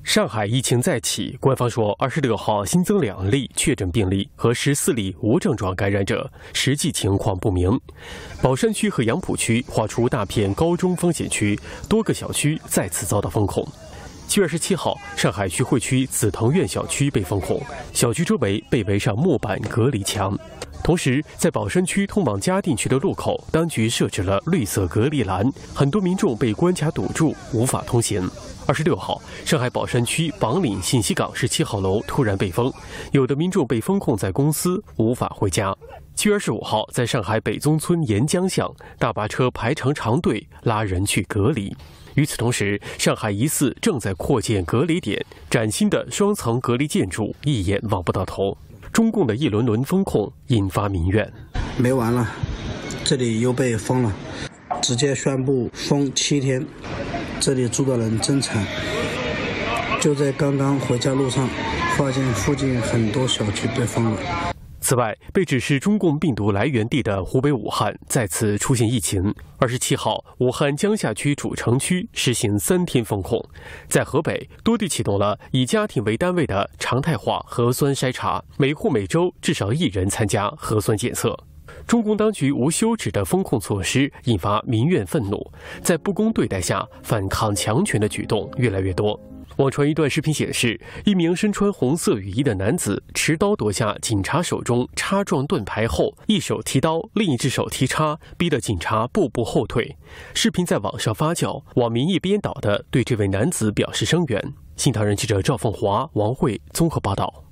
上海疫情再起，官方说26号新增2例确诊病例和14例无症状感染者，实际情况不明。宝山区和杨浦区划出大片高中风险区，多个小区再次遭到封控。7月27号，上海徐汇区紫藤苑小区被封控，小区周围被围上木板隔离墙。同时，在宝山区通往嘉定区的路口，当局设置了绿色隔离栏，很多民众被关卡堵住，无法通行。26号，上海宝山区榜岭信息港17号楼突然被封，有的民众被封控在公司，无法回家。7月25号，在上海北宗村沿江巷，大巴车排成长队拉人去隔离。与此同时，上海疑似正在扩建隔离点，崭新的双层隔离建筑一眼望不到头。中共的一轮轮封控引发民怨， 没完了，这里又被封了，直接宣布封7天，这里住的人真惨。就在刚刚回家路上，发现附近很多小区被封了。 此外，被指是中共病毒来源地的湖北武汉再次出现疫情。27号，武汉江夏区主城区实行3天封控。在河北，多地启动了以家庭为单位的常态化核酸筛查，每户每周至少1人参加核酸检测。中共当局无休止的封控措施引发民怨愤怒，在不公对待下，反抗强权的举动越来越多。网传一段视频显示，一名身穿红色雨衣的男子持刀夺下警察手中叉状盾牌后，一手提刀，另一只手提叉，逼得警察步步后退。视频在网上发酵，网民一边倒地对这位男子表示声援。新唐人记者赵凤华、王慧综合报道。